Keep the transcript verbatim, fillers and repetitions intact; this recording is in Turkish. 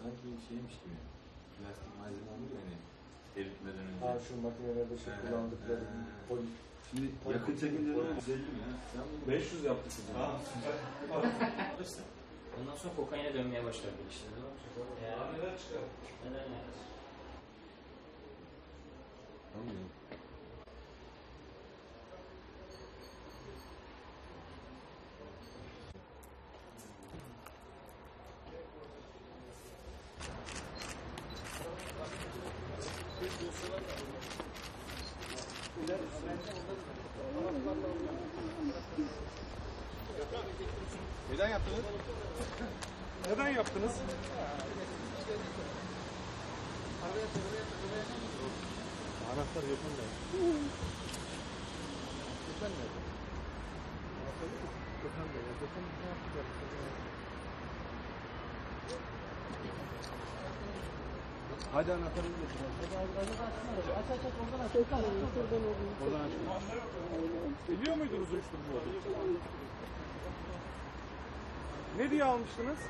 sanki şeymiş gibi. Plastik malzeme oluyor yani. Eritmeden önce. Ha şu makinelerde şey Ee, kullandıkları ee. poli. Şimdi Poli- yakın çekimde poli- yüz elli mi ya? Sen bunu beş yüz yaptık size. Aa süper. Alırsa. Ondan sonra kokaine dönmeye başlar bir işte. Ne olacak o? Ya. Neden çıkar? Neden yani? Anlıyorum. Neden yaptınız? Neden yaptınız? Anahtar yakın da. Gökhan nerede? Gökhan da ya. Gökhan ne yapacak? Hadi anahtarı getir. Aç aç aç oradan aç. Oradan aç. Biliyor muydunuz uyuşturucu olduğunu? Ne diye almıştınız?